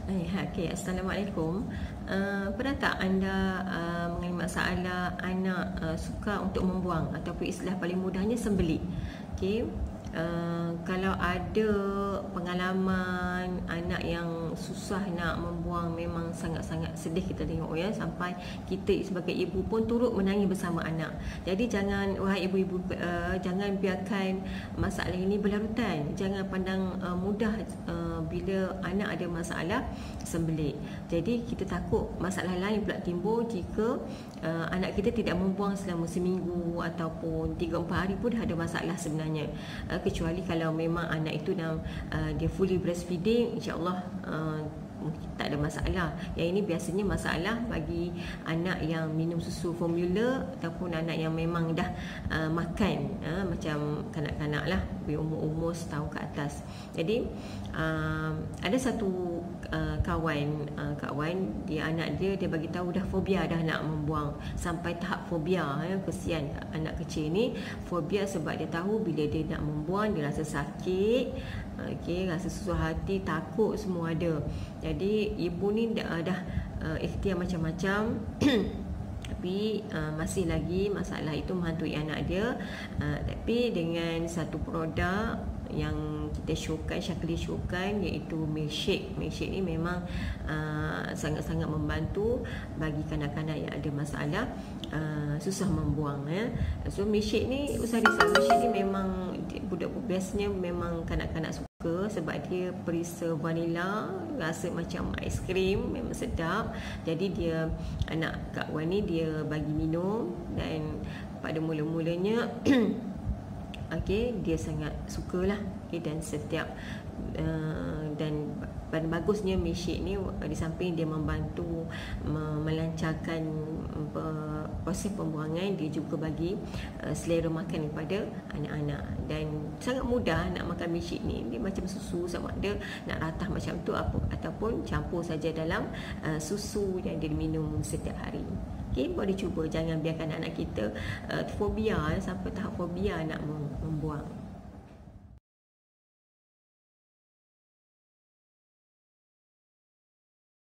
Okay. Assalamualaikum. Pernah tak anda mengalami masalah anak suka untuk membuang, ataupun istilah paling mudahnya sembelit? Okay. Kalau ada pengalaman anak yang susah nak membuang, memang sangat-sangat sedih kita tengok ya, sampai kita sebagai ibu pun turut menangis bersama anak. Jadi jangan, wahai ibu-ibu, jangan biarkan masalah ini berlarutan. Jangan pandang mudah bila anak ada masalah sembelit. Jadi kita takut masalah lain pula timbul jika anak kita tidak membuang selama seminggu ataupun 3-4 hari pun dah ada masalah sebenarnya. Kecuali kalau memang anak itu dia fully breastfeeding, insya-Allah tak ada masalah. Yang ini biasanya masalah bagi anak yang minum susu formula ataupun anak yang memang dah makan, macam kanak-kanak lah, umur-umur setahun ke atas. Jadi ada satu kawan dia, anak dia bagi tahu dah fobia dah nak membuang, sampai tahap fobia ya. Kesian anak kecil ni, fobia sebab dia tahu bila dia nak membuang dia rasa sakit, rasa susah hati, takut, semua ada. Jadi ibu ni dah ikhtiar macam-macam tapi masih lagi masalah itu menghantui anak dia. Tapi dengan satu produk yang kita showkan, Syakli showkan, iaitu milkshake. Milkshake ni memang sangat-sangat membantu bagi kanak-kanak yang ada masalah susah membuang ya. So milkshake ni, Usarisa, milkshake ni memang budak-budak biasanya memang kanak-kanak suka sebab dia perisa vanila, rasa macam aiskrim, memang sedap. Jadi dia, anak Kak Wan ni, dia bagi minum, dan pada mula-mulanya dia sangat sukalah, dan setiap dan bagusnya milkshake ni, di samping dia membantu melancarkan proses pembuangan, dia juga bagi selera makan kepada anak-anak. Dan sangat mudah nak makan milkshake ni. Dia macam susu, sama ada nak ratah macam tu ataupun campur saja dalam susu yang dia minum setiap hari. Boleh cuba. Jangan biarkan anak kita fobia, sampai tahap fobia nak membuang.